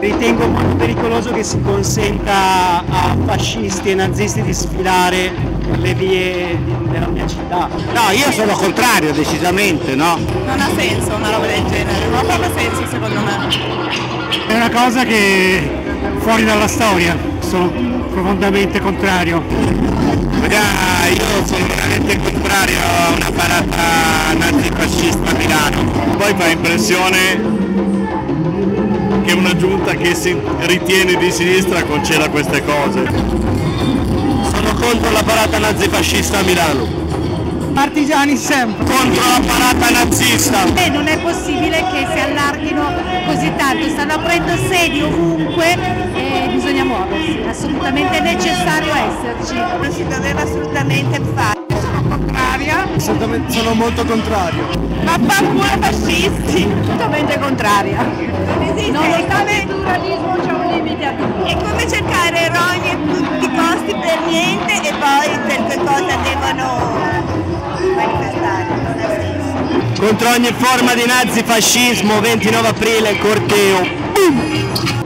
ritengo molto pericoloso che si consenta a fascisti e nazisti di sfilare per le vie della mia città. No, io sono contrario decisamente, no? Non ha senso una roba del genere, non ha proprio senso secondo me. È una cosa che è fuori dalla storia, sono profondamente contrario. Io sono veramente contrario a una parata nazifascista a Milano. Poi fa impressione che una giunta che si ritiene di sinistra conceda queste cose. Sono contro la parata nazifascista a Milano. Partigiani sempre. Contro la parata nazista. Non è possibile che si allarghino così tanto, stanno aprendo sedi ovunque e bisogna muoversi, assolutamente necessario esserci. Non si doveva assolutamente fare. Sono contraria. Sono molto contrario. Ma fanculo fascisti! Totalmente contraria. Non esiste. Nonostante il pluralismo c'è un limite a tutto. È come cercare eroi a tutti i costi per niente e poi per che cosa devono manifestare, non ha senso. Contro ogni forma di nazifascismo, 29 aprile, corteo. Boom!